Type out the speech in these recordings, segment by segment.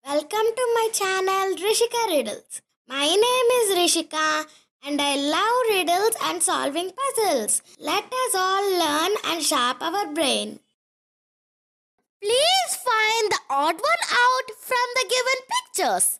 Welcome to my channel Rishika Riddles. My name is Rishika and I love riddles and solving puzzles. Let us all learn and sharp our brain. Please find the odd one out from the given pictures.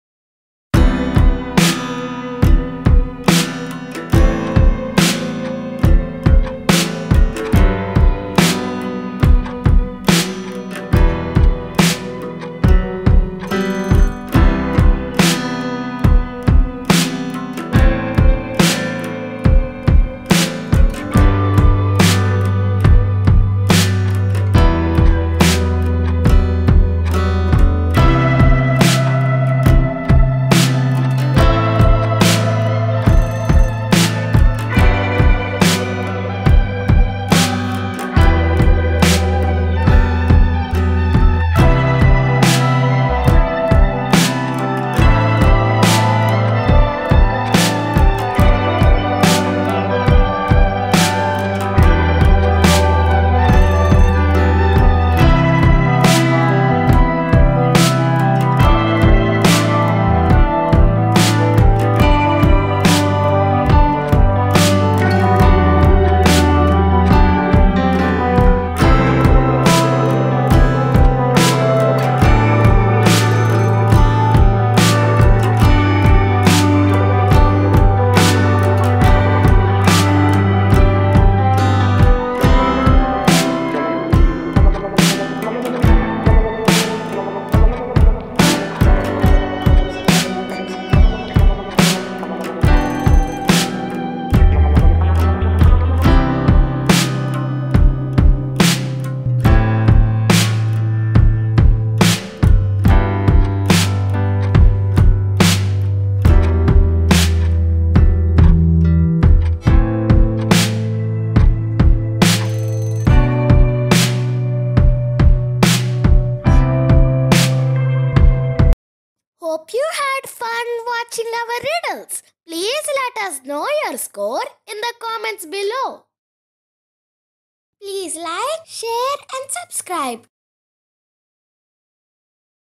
Hope you had fun watching our riddles. Please let us know your score in the comments below. Please like, share and subscribe.